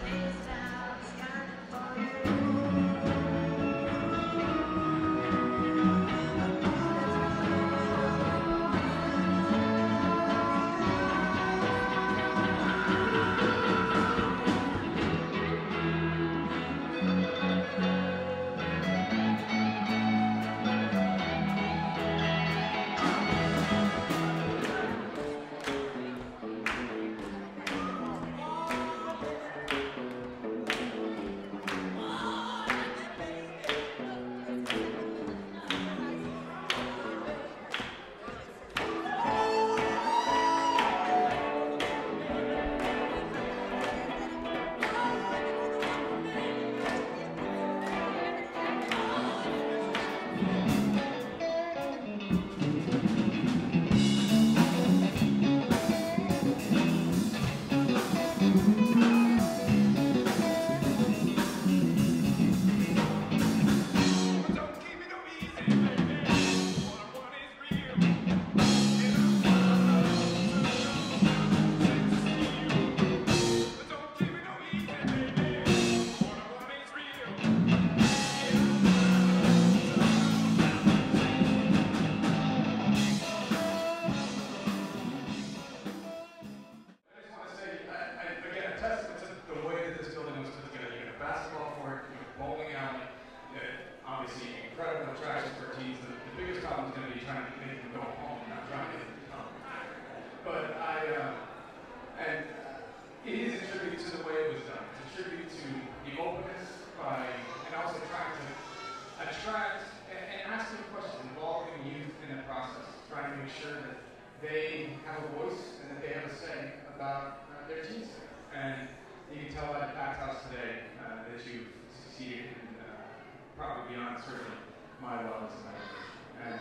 they have a voice and that they have a say about their teams. And you can tell by the Packed House today that you've succeeded in probably beyond certainly my wildest imagination. And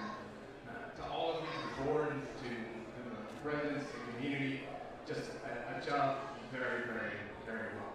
to all of you, to the board, to the residents, the community, just a job very, very, very well.